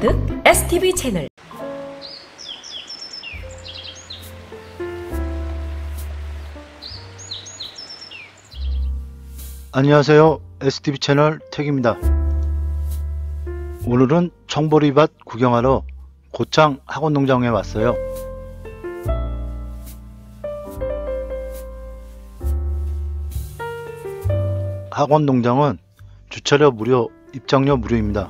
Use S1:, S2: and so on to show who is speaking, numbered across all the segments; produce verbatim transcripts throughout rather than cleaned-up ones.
S1: 가득 에스티비 채널.
S2: 안녕하세요. 에스티비 채널 택입니다. 오늘은 청보리밭 구경하러 고창 학원농장에 왔어요. 학원농장은 주차료 무료, 입장료 무료입니다.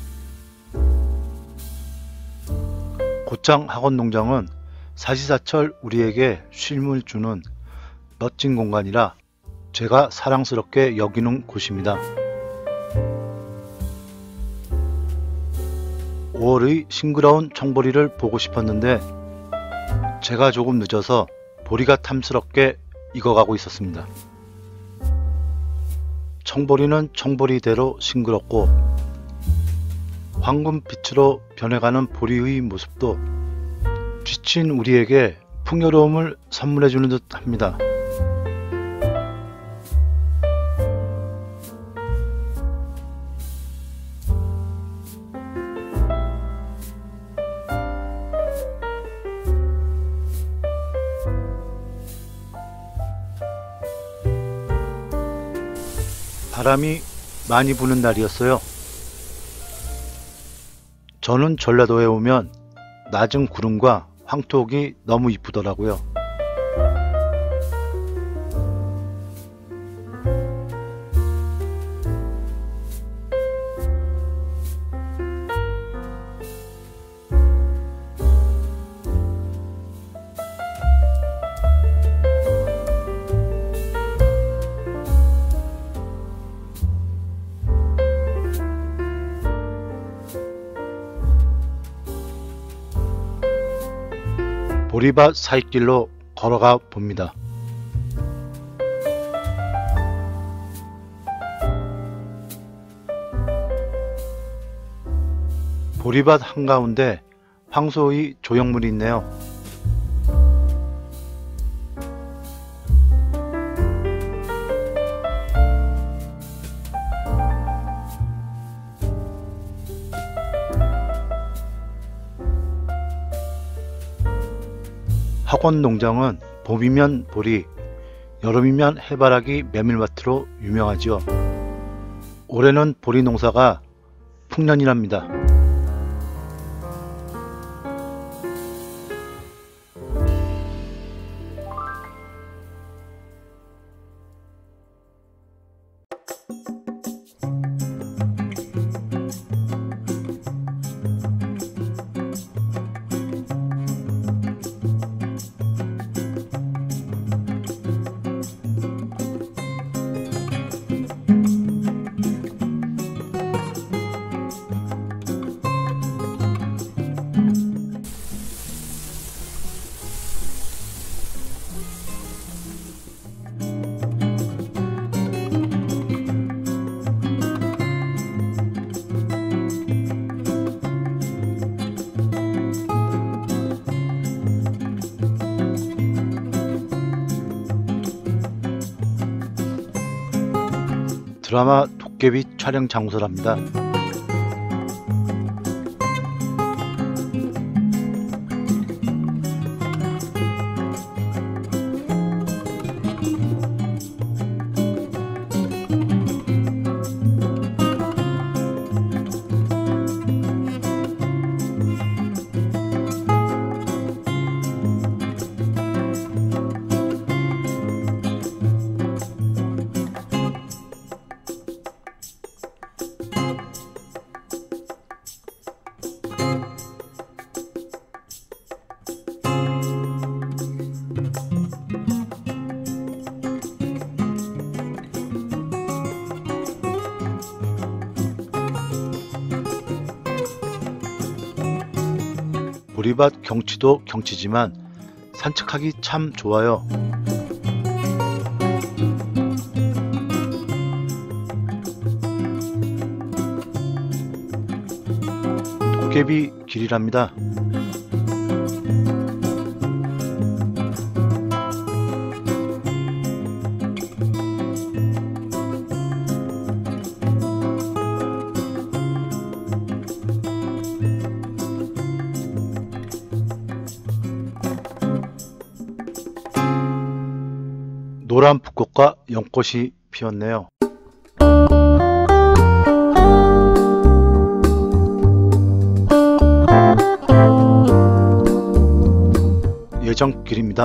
S2: 고창 학원농장은 사시사철 우리에게 쉼을 주는 멋진 공간이라 제가 사랑스럽게 여기는 곳입니다. 오월의 싱그러운 청보리를 보고 싶었는데 제가 조금 늦어서 보리가 탐스럽게 익어가고 있었습니다. 청보리는 청보리대로 싱그럽고 황금빛으로 변해가는 보리의 모습도 지친 우리에게 풍요로움을 선물해주는 듯 합니다. 바람이 많이 부는 날이었어요. 저는 전라도에 오면 낮은 구름과 황토옥이 너무 이쁘더라고요. 보리밭 사이길로 걸어가 봅니다. 보리밭 한가운데 황소의 조형물이 있네요. 학원농장은 봄이면 보리, 여름이면 해바라기 메밀밭으로 유명하지요. 올해는 보리 농사가 풍년이랍니다. 드라마 도깨비 촬영 장소랍니다. 보리밭 경치도 경치지만 산책하기 참 좋아요. 도깨비 길이랍니다. 노란 붓꽃과 연꽃이 피었네요. 예정길입니다.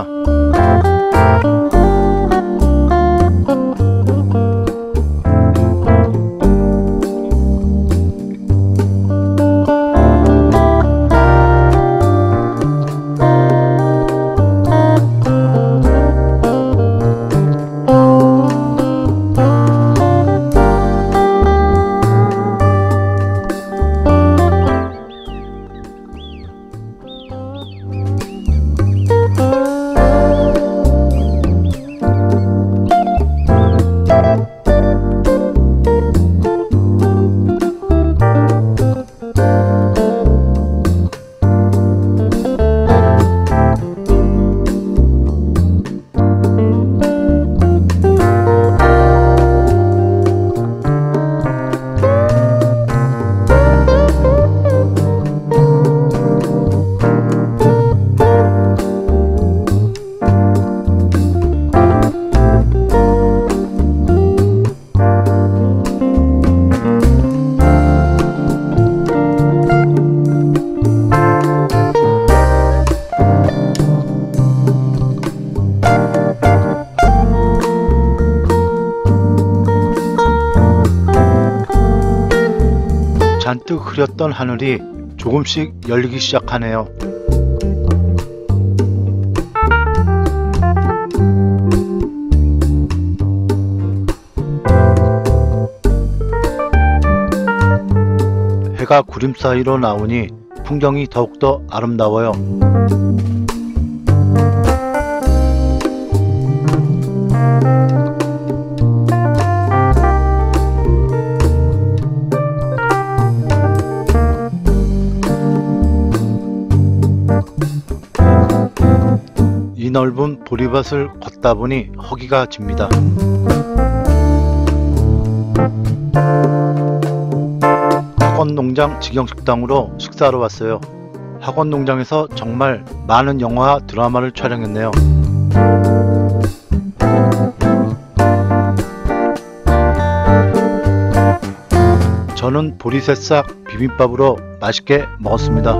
S2: 잔뜩 흐렸던 하늘이 조금씩 열리기 시작하네요. 해가 구름 사이로 나오니 풍경이 더욱더 아름다워요. 이 넓은 보리밭을 걷다 보니 허기가 집니다. 학원농장 직영식당으로 식사하러 왔어요. 학원농장에서 정말 많은 영화와 드라마를 촬영했네요. 저는 보리새싹 비빔밥으로 맛있게 먹었습니다.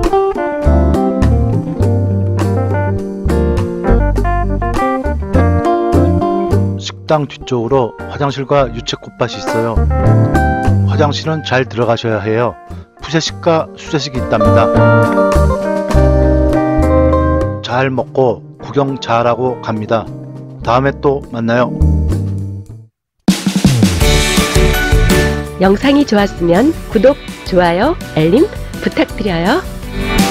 S2: 식당 뒤쪽으로 화장실과 유채꽃밭이 있어요. 화장실은 잘 들어가셔야 해요. 푸세식과 수세식이 있답니다. 잘 먹고 구경 잘하고 갑니다. 다음에 또 만나요.
S1: 영상이 좋았으면 구독, 좋아요, 알림 부탁드려요.